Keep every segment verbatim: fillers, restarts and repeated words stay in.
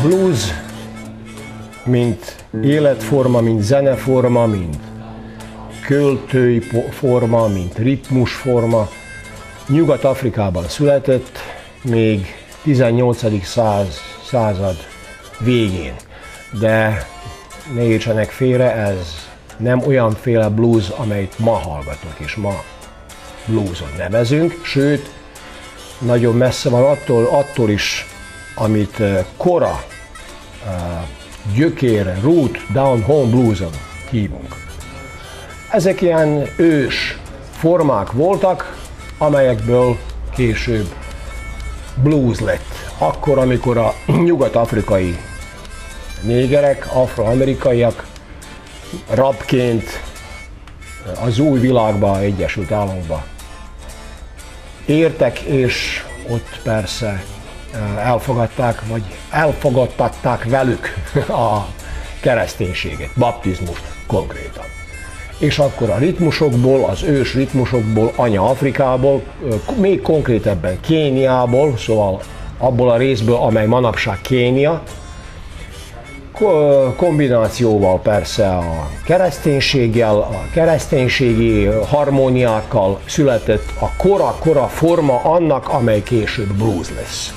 blues, mint életforma, mint zeneforma, mint költői forma, mint ritmusforma, Nyugat-Afrikában született, még tizennyolcadik század végén. De ne értsenek félre, ez nem olyanféle blues, amelyet ma hallgatunk és ma blueson nevezünk, sőt, nagyon messze van attól, attól is, amit kora, gyökér, root, down home blueson hívunk. Ezek ilyen ős formák voltak, amelyekből később blues lett. Akkor, amikor a nyugat-afrikai négerek, afroamerikaiak rabként az új világba, Egyesült Államokba értek, és ott persze elfogadták, vagy elfogadtatták velük a kereszténységet, baptizmust konkrétan. És akkor a ritmusokból, az ős ritmusokból, Anya-Afrikából, még konkrétebben Kéniából, szóval abból a részből, amely manapság Kénia, kombinációval persze a kereszténységgel, a kereszténységi harmóniákkal született a kora-kora forma annak, amely később blues lesz.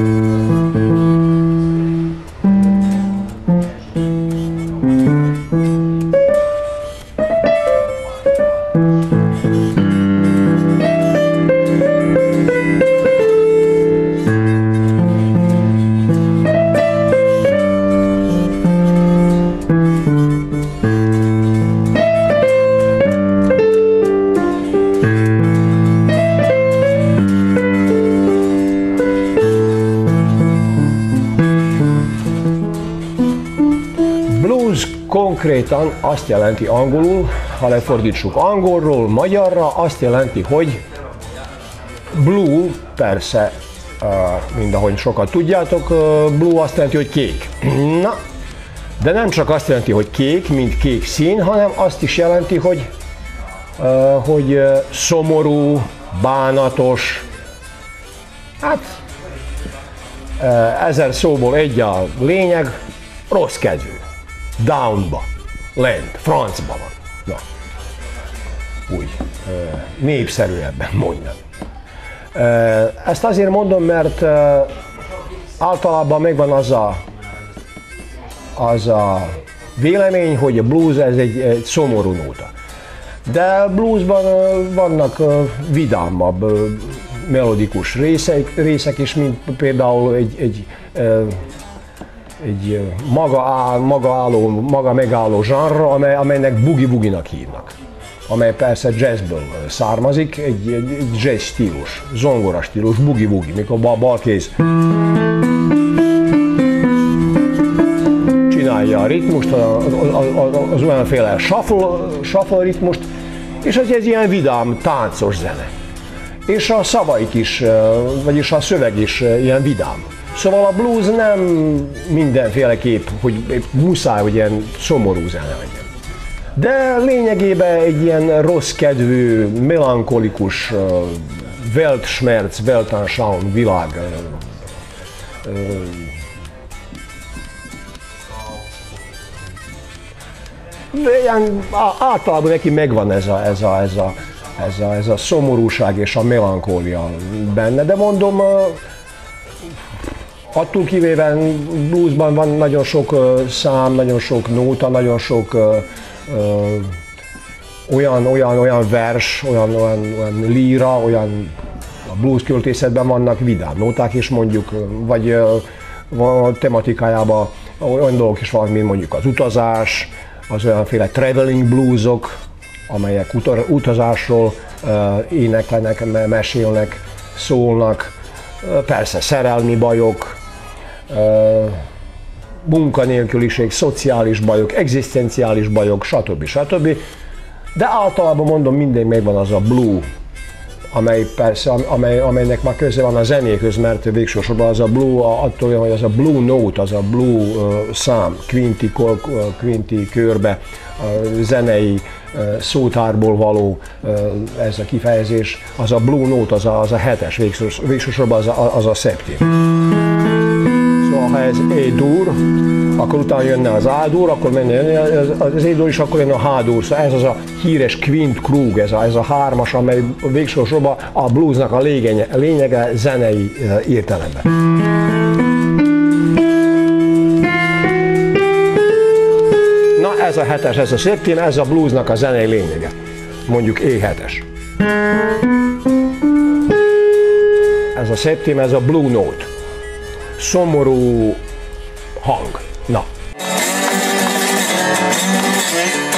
Konkrétan azt jelenti angolul, ha lefordítsuk angolról magyarra, azt jelenti, hogy blue, persze, mind ahogy sokat tudjátok, blue azt jelenti, hogy kék. Na, de nem csak azt jelenti, hogy kék, mint kék szín, hanem azt is jelenti, hogy, hogy szomorú, bánatos, hát ezer szóból egy a lényeg, rossz kedvű. Downba, lent, francba van. Na, úgy, népszerűebben mondjam. Ezt azért mondom, mert általában megvan az a, az a vélemény, hogy a blues ez egy, egy szomorú nóta. De bluesban vannak vidámabb, melodikus részek, részek is, mint például egy, egy egy maga, áll, maga, álló, maga megálló zsánra, amely, amelynek boogie-woogie-nak hívnak. Amely persze jazzből származik, egy, egy, egy jazz stílus, zongora stílus, boogie-woogie, mikor a balkéz csinálja a ritmust, az, az, az olyanféle shuffle, shuffle ritmust, és az egy ilyen vidám, táncos zene. És a szavaik is, vagyis a szöveg is ilyen vidám. Szóval a blues nem mindenféleképp, hogy muszáj, hogy ilyen szomorú zene legyen. De lényegében egy ilyen rossz kedvű, melankolikus, uh, Weltschmerz, Weltanschauung világ. Uh, uh, ilyen, általában neki megvan ez a, ez, a, ez, a, ez, a, ez a szomorúság és a melankólia benne, de mondom, uh, attól kivéve bluesban van nagyon sok uh, szám, nagyon sok nóta, nagyon sok uh, uh, olyan, olyan, olyan vers, olyan, olyan, olyan líra, olyan a blues költészetben vannak vidám nóták is mondjuk, vagy uh, a tematikájában olyan dolgok is van, mint mondjuk az utazás, az olyanféle traveling bluesok, amelyek utazásról uh, éneklenek, mesélnek, szólnak, uh, persze szerelmi bajok, Uh, munkanélküliség, szociális bajok, egzisztenciális bajok, stb. stb. De általában mondom, minden megvan az a blue, amely persze, amely, amelynek már köze van a zenékhöz, mert végsősorban az a blue, attól, hogy az a blue note, az a blue uh, szám, quinti, uh, quinti körbe, uh, zenei uh, szótárból való uh, ez a kifejezés, az a blue note, az a, az a hetes, végsősorban az a, az a szeptim. ha ez E-dur, akkor utána jönne az A-dur, akkor menne az E-dur is, akkor jönne a H-dur. Szóval ez az a híres Quint Krug, ez a, ez a hármas, amely végső sorban a bluesnak a lényege, a lényege zenei értelemben. Na ez a hetes, ez a szeptim, ez a bluesnak a zenei lényege. Mondjuk E hetes. Ez a szeptim, ez a blue note. Szomorú hang. Na.